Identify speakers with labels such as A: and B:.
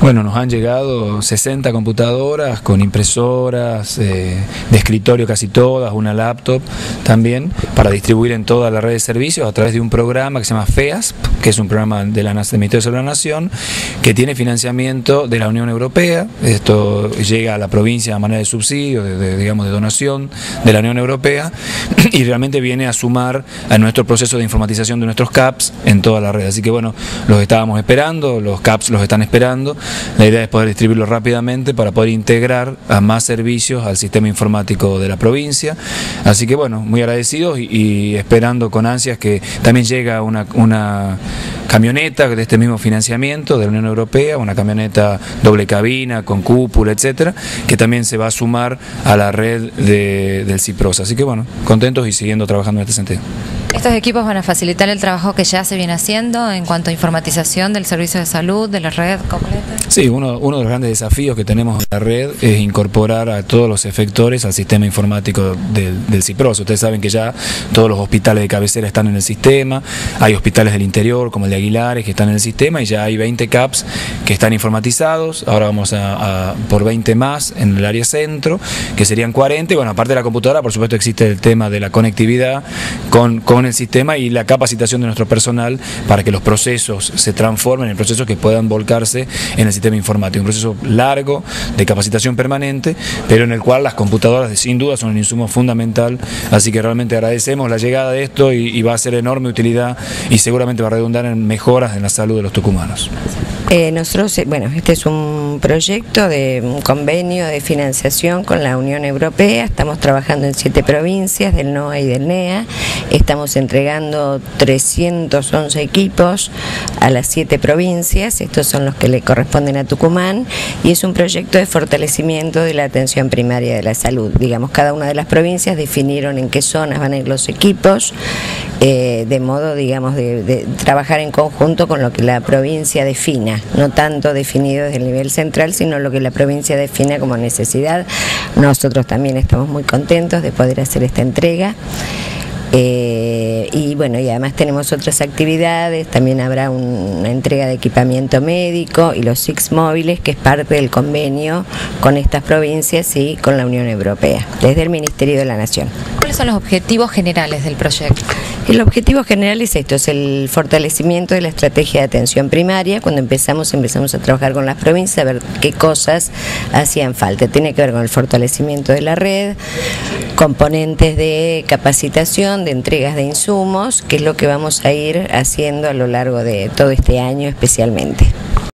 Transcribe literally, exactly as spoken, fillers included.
A: Bueno, nos han llegado sesenta computadoras con impresoras, eh, de escritorio casi todas, una laptop también, para distribuir en toda la red de servicios a través de un programa que se llama FEASP, que es un programa de la, del Ministerio de Salud de la Nación, que tiene financiamiento de la Unión Europea. Esto llega a la provincia a manera de subsidio, de, de, digamos, de donación de la Unión Europea, y realmente viene a sumar a nuestro proceso de informatización de nuestros C A Ps en toda la red. Así que bueno, los estábamos esperando, los C A Ps los están esperando. La idea es poder distribuirlo rápidamente para poder integrar a más servicios al sistema informático de la provincia. Así que bueno, muy agradecidos y, y esperando con ansias que también llega una, una camioneta de este mismo financiamiento de la Unión Europea, una camioneta doble cabina, con cúpula, etcétera, que también se va a sumar a la red de, del CIPROS. Así que bueno, contentos y siguiendo trabajando en este sentido.
B: ¿Estos equipos van a facilitar el trabajo que ya se viene haciendo en cuanto a informatización del servicio de salud, de la red completa?
A: Sí, uno, uno de los grandes desafíos que tenemos en la red es incorporar a todos los efectores al sistema informático del, del CIPROS. Ustedes saben que ya todos los hospitales de cabecera están en el sistema, hay hospitales del interior como el de Aguilares que están en el sistema y ya hay veinte C A Ps que están informatizados. Ahora vamos a, a por veinte más en el área centro, que serían cuarenta. Y bueno, aparte de la computadora, por supuesto existe el tema de la conectividad con, con el sistema y la capacitación de nuestro personal para que los procesos se transformen en procesos que puedan volcarse en el sistema informático. Un proceso largo de capacitación permanente, pero en el cual las computadoras sin duda son un insumo fundamental. Así que realmente agradecemos la llegada de esto y, y va a ser de enorme utilidad y seguramente va a redundar en mejoras en la salud de los tucumanos.
C: Eh, nosotros, bueno, este es un proyecto de un convenio de financiación con la Unión Europea. Estamos trabajando en siete provincias del NOA y del NEA. Estamos entregando trescientos once equipos a las siete provincias. Estos son los que le corresponden a Tucumán. Y es un proyecto de fortalecimiento de la atención primaria de la salud. Digamos, cada una de las provincias definieron en qué zonas van a ir los equipos, eh, de modo, digamos, de, de trabajar en conjunto con lo que la provincia defina. No tanto definido desde el nivel central, sino lo que la provincia define como necesidad. Nosotros también estamos muy contentos de poder hacer esta entrega. Eh, y bueno, y además tenemos otras actividades, también habrá un, una entrega de equipamiento médico y los S I C móviles, que es parte del convenio con estas provincias y con la Unión Europea, desde el Ministerio de la Nación.
B: ¿Cuáles son los objetivos generales del proyecto?
C: El objetivo general es esto, es el fortalecimiento de la estrategia de atención primaria. Cuando empezamos, empezamos a trabajar con las provincias, a ver qué cosas hacían falta. Tiene que ver con el fortalecimiento de la red, componentes de capacitación, de entregas de insumos, que es lo que vamos a ir haciendo a lo largo de todo este año especialmente.